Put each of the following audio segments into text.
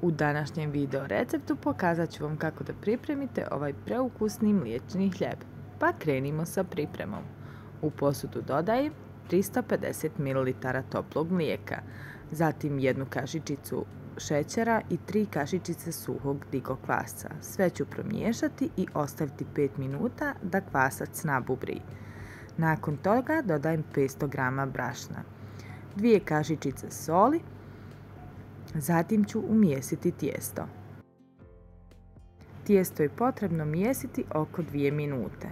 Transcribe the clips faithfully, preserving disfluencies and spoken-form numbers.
U današnjem video receptu pokazat ću vam kako da pripremite ovaj preukusni mliječni hljeb. Pa krenimo sa pripremom. U posudu dodajem tristo pedeset mililitara toplog mlijeka, zatim jednu kašičicu šećera i tri kašičice suhog digog kvasca. Sve ću promiješati i ostaviti pet minuta da kvasac nabubri. Nakon toga dodajem petsto grama brašna, dvije kašičice soli. Zatim ću umjesiti tijesto. Tijesto je potrebno mijesiti oko dvije minute.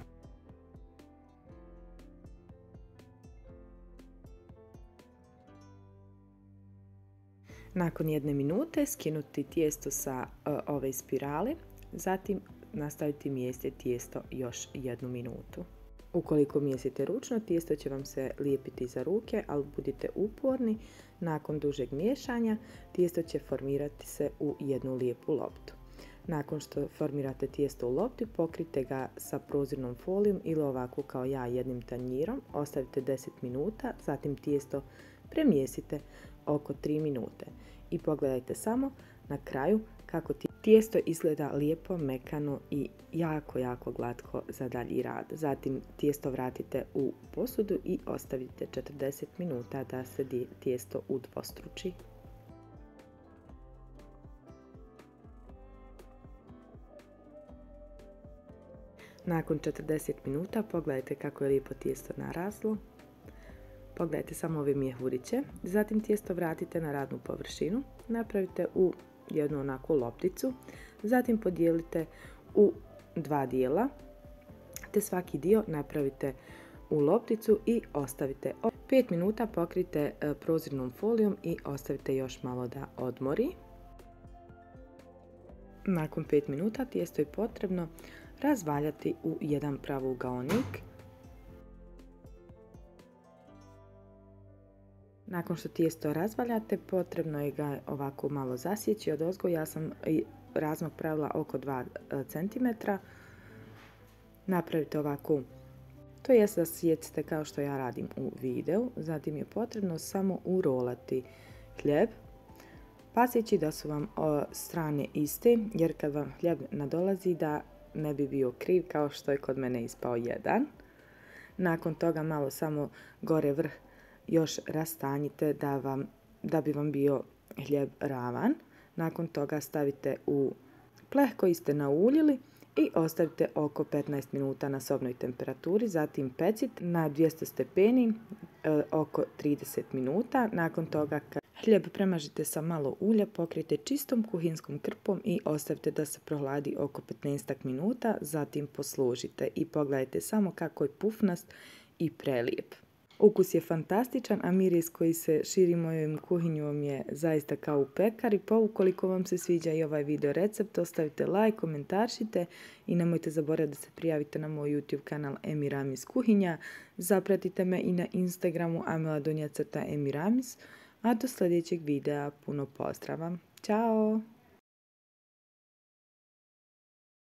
Nakon jedne minute skinuti tijesto sa uh, ove spirale, zatim nastaviti mijestiti tijesto još jednu minutu. Ukoliko mijesite ručno, tijesto će vam se lijepiti za ruke, ali budite uporni. Nakon dužeg miješanja, tijesto će formirati se u jednu lijepu loptu. Nakon što formirate tijesto u lopti, pokrite ga sa prozirnom folijom ili ovako kao ja jednim tanjirom. Ostavite deset minuta, zatim tijesto premijesite oko tri minute. I pogledajte samo na kraju kako tijesto izgleda lijepo, mekano i jako, jako glatko za dalji rad. Zatim tijesto vratite u posudu i ostavite četrdeset minuta da se tijesto udvostruči. Nakon četrdeset minuta pogledajte kako je lijepo tijesto naraslo. Pogledajte samo ove mjehuriće. Zatim tijesto vratite na radnu površinu. Napravite u jednu onakvu lopticu, zatim podijelite u dva dijela, te svaki dio napravite u lopticu i ostavite. pet minuta pokrite prozirnom folijom i ostavite još malo da odmori. Nakon pet minuta tijesto je potrebno razvaljati u jedan pravougaonik. Nakon što tijesto razvaljate, potrebno je ga ovako malo zasjeći odozgo. Ja sam razmak pravila oko dva centimetra. Napravite ovako, to jest da sjecite kao što ja radim u videu. Zatim je potrebno samo urolati hljeb, pazeći da su vam strane iste, jer kad vam hljeb nadolazi da ne bi bio kriv kao što je kod mene ispao jedan. Nakon toga malo samo gore vrh još rastanjite da, vam, da bi vam bio hljeb ravan. Nakon toga stavite u pleh koji ste nauljili i ostavite oko petnaest minuta na sobnoj temperaturi. Zatim pecite na dvjesto stepeni e, oko trideset minuta. Nakon toga hljeb premažite sa malo ulja, pokrijte čistom kuhinskom krpom i ostavite da se prohladi oko petnaest minuta. Zatim poslužite i pogledajte samo kako je pufnast i prelijep. Ukus je fantastičan, a miris koji se širi mojom kuhinjom je zaista kao u pekari. Pa ukoliko vam se sviđa i ovaj video recept, ostavite like, komentaršite i nemojte zaboraviti da se prijavite na moj YouTube kanal Emiramis kuhinja. Zapratite me i na Instagramu amela donja crta emiramis. A do sljedećeg videa puno pozdrava. Ćao!